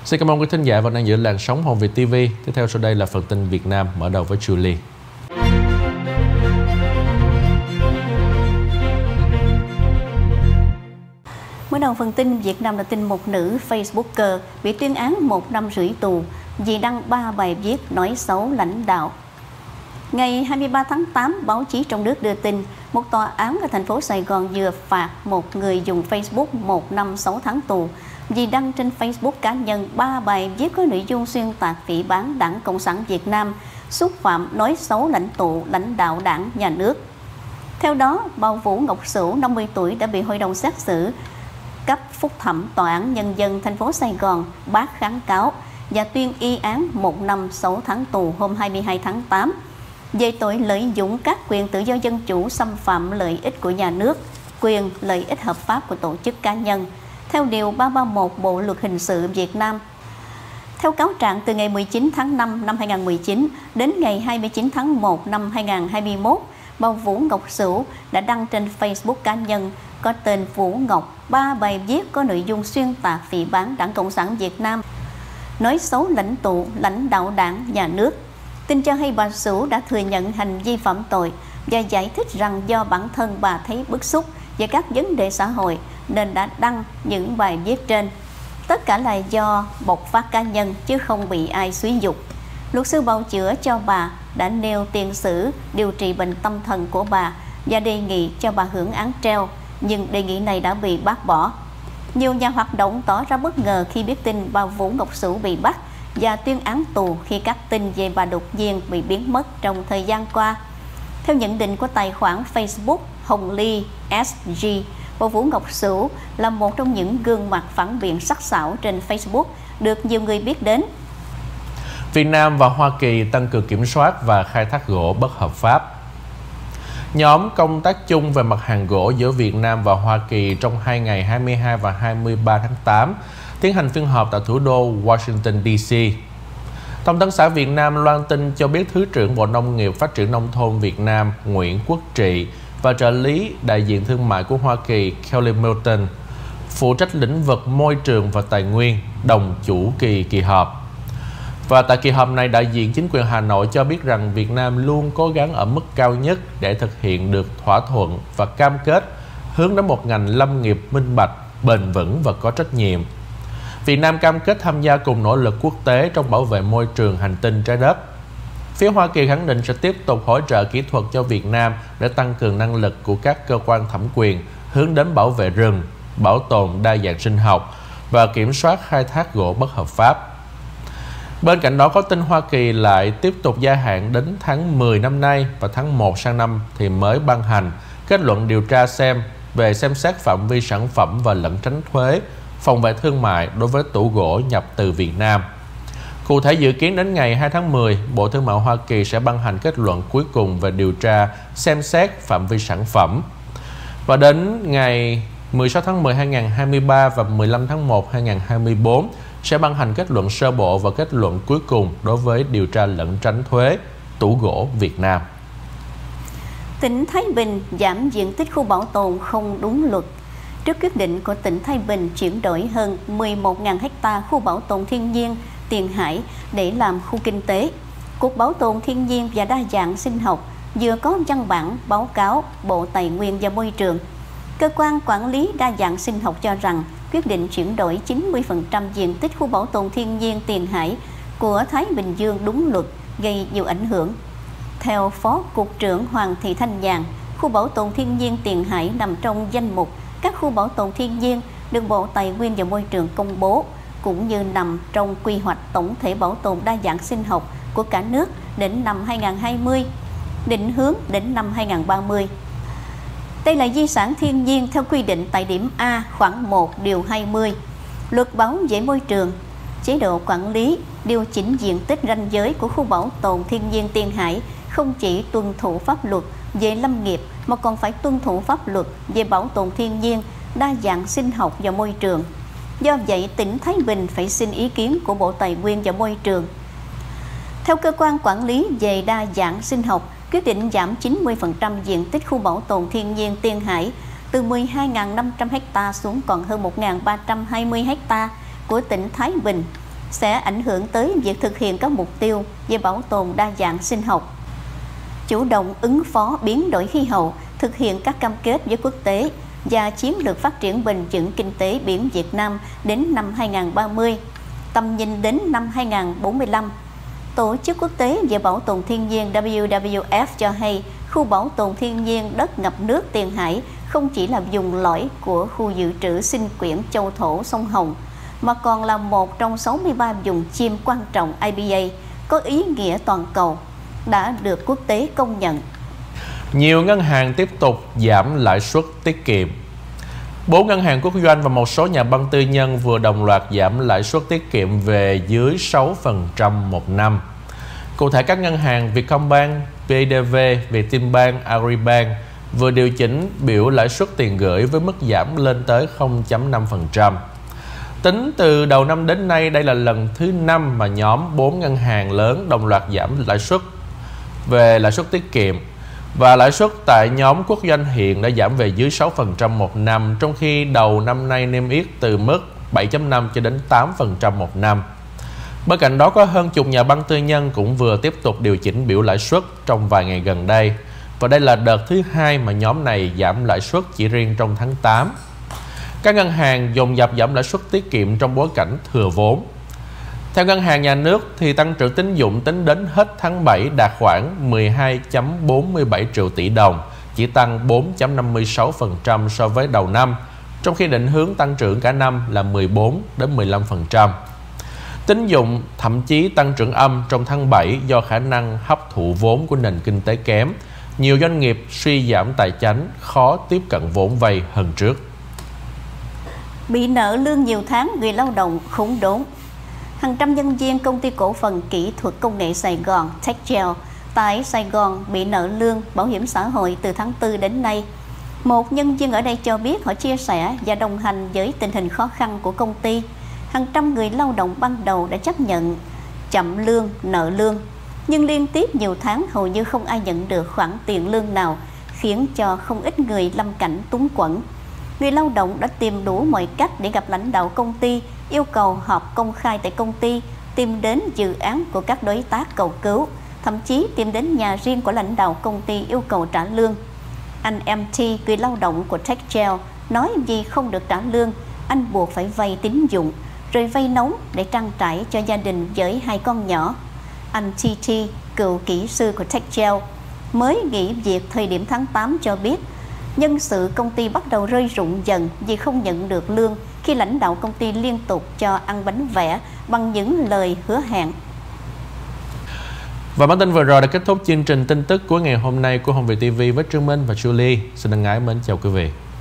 Xin cảm ơn quý thính giả và đang giữ làn sóng Hồng Việt TV. Tiếp theo sau đây là phần tin Việt Nam, mở đầu với Julie. Mở đầu phần tin Việt Nam là tin một nữ Facebooker bị tuyên án 1 năm rưỡi tù vì đăng 3 bài viết nói xấu lãnh đạo. Ngày 23 tháng 8, báo chí trong nước đưa tin một tòa án ở thành phố Sài Gòn vừa phạt một người dùng Facebook 1 năm 6 tháng tù vì đăng trên Facebook cá nhân 3 bài viết có nội dung xuyên tạc phỉ báng Đảng Cộng sản Việt Nam, xúc phạm nói xấu lãnh đạo Đảng, nhà nước. Theo đó, bà Vũ Ngọc Sửu, 50 tuổi, đã bị Hội đồng xét xử cấp phúc thẩm Tòa án Nhân dân thành phố Sài Gòn bác kháng cáo và tuyên y án 1 năm 6 tháng tù hôm 22 tháng 8 về tội lợi dụng các quyền tự do dân chủ, xâm phạm lợi ích của nhà nước, quyền lợi ích hợp pháp của tổ chức cá nhân, theo Điều 331 Bộ Luật Hình sự Việt Nam. Theo cáo trạng, từ ngày 19 tháng 5 năm 2019 đến ngày 29 tháng 1 năm 2021, bà Vũ Ngọc Sửu đã đăng trên Facebook cá nhân có tên Vũ Ngọc 3 bài viết có nội dung xuyên tạc phỉ báng Đảng Cộng sản Việt Nam, nói xấu lãnh đạo Đảng, nhà nước. Tin cho hay bà Sửu đã thừa nhận hành vi phạm tội và giải thích rằng do bản thân bà thấy bức xúc về các vấn đề xã hội nên đã đăng những bài viết trên. Tất cả là do bộc phát cá nhân chứ không bị ai xúi giục. Luật sư bào chữa cho bà đã nêu tiền sử điều trị bệnh tâm thần của bà và đề nghị cho bà hưởng án treo, nhưng đề nghị này đã bị bác bỏ. Nhiều nhà hoạt động tỏ ra bất ngờ khi biết tin bà Vũ Ngọc Sửu bị bắt và tuyên án tù khi các tin về bà đột nhiên bị biến mất trong thời gian qua. Theo nhận định của tài khoản Facebook Hồng Ly SG, bà Vũ Ngọc Sửu là một trong những gương mặt phản biện sắc sảo trên Facebook được nhiều người biết đến. Việt Nam và Hoa Kỳ tăng cường kiểm soát và khai thác gỗ bất hợp pháp. Nhóm công tác chung về mặt hàng gỗ giữa Việt Nam và Hoa Kỳ trong 2 ngày 22 và 23 tháng 8 tiến hành phiên họp tại thủ đô Washington DC. Thông tấn xã Việt Nam loan tin cho biết Thứ trưởng Bộ Nông nghiệp Phát triển Nông thôn Việt Nam Nguyễn Quốc Trị và trợ lý đại diện thương mại của Hoa Kỳ Kelly Milton, phụ trách lĩnh vực môi trường và tài nguyên, đồng chủ kỳ họp. Và tại kỳ họp này, đại diện chính quyền Hà Nội cho biết rằng Việt Nam luôn cố gắng ở mức cao nhất để thực hiện được thỏa thuận và cam kết hướng đến một ngành lâm nghiệp minh bạch, bền vững và có trách nhiệm. Việt Nam cam kết tham gia cùng nỗ lực quốc tế trong bảo vệ môi trường hành tinh trái đất. Phía Hoa Kỳ khẳng định sẽ tiếp tục hỗ trợ kỹ thuật cho Việt Nam để tăng cường năng lực của các cơ quan thẩm quyền hướng đến bảo vệ rừng, bảo tồn đa dạng sinh học và kiểm soát khai thác gỗ bất hợp pháp. Bên cạnh đó, có tin Hoa Kỳ lại tiếp tục gia hạn đến tháng 10 năm nay và tháng 1 sang năm thì mới ban hành kết luận điều tra về xem xét phạm vi sản phẩm và lẩn tránh thuế, phòng vệ thương mại đối với tủ gỗ nhập từ Việt Nam. Cụ thể, dự kiến đến ngày 2 tháng 10, Bộ Thương mại Hoa Kỳ sẽ ban hành kết luận cuối cùng về điều tra xem xét phạm vi sản phẩm. Và đến ngày 16 tháng 10 2023 và 15 tháng 1 2024 sẽ ban hành kết luận sơ bộ và kết luận cuối cùng đối với điều tra lẩn tránh thuế tủ gỗ Việt Nam. Tỉnh Thái Bình giảm diện tích khu bảo tồn không đúng luật. Trước quyết định của tỉnh Thái Bình chuyển đổi hơn 11.000 ha khu bảo tồn thiên nhiên Tiền Hải để làm khu kinh tế, Cục Bảo tồn Thiên nhiên và Đa dạng sinh học vừa có văn bản báo cáo Bộ Tài nguyên và Môi trường. Cơ quan quản lý đa dạng sinh học cho rằng quyết định chuyển đổi 90% diện tích khu bảo tồn thiên nhiên Tiền Hải của Thái Bình Dương đúng luật, gây nhiều ảnh hưởng. Theo Phó Cục trưởng Hoàng Thị Thanh Nhàn, khu bảo tồn thiên nhiên Tiền Hải nằm trong danh mục các khu bảo tồn thiên nhiên được Bộ Tài nguyên và Môi trường công bố, cũng như nằm trong quy hoạch tổng thể bảo tồn đa dạng sinh học của cả nước đến năm 2020, định hướng đến năm 2030. Đây là di sản thiên nhiên theo quy định tại điểm A khoản 1 điều 20 Luật Bảo vệ môi trường. Chế độ quản lý, điều chỉnh diện tích ranh giới của khu bảo tồn thiên nhiên Tiền Hải không chỉ tuân thủ pháp luật về lâm nghiệp mà còn phải tuân thủ pháp luật về bảo tồn thiên nhiên, đa dạng sinh học và môi trường. Do vậy, tỉnh Thái Bình phải xin ý kiến của Bộ Tài nguyên và Môi trường. Theo cơ quan quản lý về đa dạng sinh học, quyết định giảm 90% diện tích khu bảo tồn thiên nhiên Tiền Hải từ 12.500 ha xuống còn hơn 1.320 ha của tỉnh Thái Bình sẽ ảnh hưởng tới việc thực hiện các mục tiêu về bảo tồn đa dạng sinh học, chủ động ứng phó biến đổi khí hậu, thực hiện các cam kết với quốc tế và chiến lược phát triển bền vững kinh tế biển Việt Nam đến năm 2030, tầm nhìn đến năm 2045. Tổ chức quốc tế về bảo tồn thiên nhiên WWF cho hay khu bảo tồn thiên nhiên đất ngập nước Tiền Hải không chỉ là vùng lõi của khu dự trữ sinh quyển châu thổ sông Hồng, mà còn là một trong 63 vùng chim quan trọng IPA có ý nghĩa toàn cầu, đã được quốc tế công nhận. Nhiều ngân hàng tiếp tục giảm lãi suất tiết kiệm. 4 ngân hàng quốc doanh và một số nhà băng tư nhân vừa đồng loạt giảm lãi suất tiết kiệm về dưới 6% một năm. Cụ thể, các ngân hàng Vietcombank, BIDV, Vietinbank, Agribank vừa điều chỉnh biểu lãi suất tiền gửi với mức giảm lên tới 0,5%. Tính từ đầu năm đến nay, đây là lần thứ 5 mà nhóm 4 ngân hàng lớn đồng loạt giảm lãi suất về lãi suất tiết kiệm. Và lãi suất tại nhóm quốc doanh hiện đã giảm về dưới 6% một năm, trong khi đầu năm nay niêm yết từ mức 7,5 cho đến 8% một năm. Bên cạnh đó, có hơn chục nhà băng tư nhân cũng vừa tiếp tục điều chỉnh biểu lãi suất trong vài ngày gần đây. Và đây là đợt thứ 2 mà nhóm này giảm lãi suất chỉ riêng trong tháng 8. Các ngân hàng dồn dập giảm lãi suất tiết kiệm trong bối cảnh thừa vốn. Theo Ngân hàng Nhà nước, thì tăng trưởng tín dụng tính đến hết tháng 7 đạt khoảng 12,47 triệu tỷ đồng, chỉ tăng 4,56% so với đầu năm, trong khi định hướng tăng trưởng cả năm là 14-15%. Tín dụng thậm chí tăng trưởng âm trong tháng 7 do khả năng hấp thụ vốn của nền kinh tế kém. Nhiều doanh nghiệp suy giảm tài chánh, khó tiếp cận vốn vay hơn trước. Bị nợ lương nhiều tháng, người lao động khốn đốn. Hàng trăm nhân viên công ty cổ phần kỹ thuật công nghệ Sài Gòn Techgel tại Sài Gòn bị nợ lương bảo hiểm xã hội từ tháng 4 đến nay. Một nhân viên ở đây cho biết họ chia sẻ và đồng hành với tình hình khó khăn của công ty. Hàng trăm người lao động ban đầu đã chấp nhận chậm lương, nợ lương, nhưng liên tiếp nhiều tháng hầu như không ai nhận được khoản tiền lương nào, khiến cho không ít người lâm cảnh túng quẫn. Người lao động đã tìm đủ mọi cách để gặp lãnh đạo công ty, yêu cầu họp công khai tại công ty, tìm đến dự án của các đối tác cầu cứu, thậm chí tìm đến nhà riêng của lãnh đạo công ty yêu cầu trả lương. Anh MT, người lao động của Techgel, nói vì không được trả lương, anh buộc phải vay tín dụng, rồi vay nóng để trang trải cho gia đình với 2 con nhỏ. Anh TT, cựu kỹ sư của Techgel, mới nghỉ việc thời điểm tháng 8 cho biết, nhân sự công ty bắt đầu rơi rụng dần vì không nhận được lương khi lãnh đạo công ty liên tục cho ăn bánh vẽ bằng những lời hứa hẹn. Và bản tin vừa rồi đã kết thúc chương trình tin tức của ngày hôm nay của Hồng Việt TV với Trương Minh và Julie. Xin thân ái mến chào quý vị.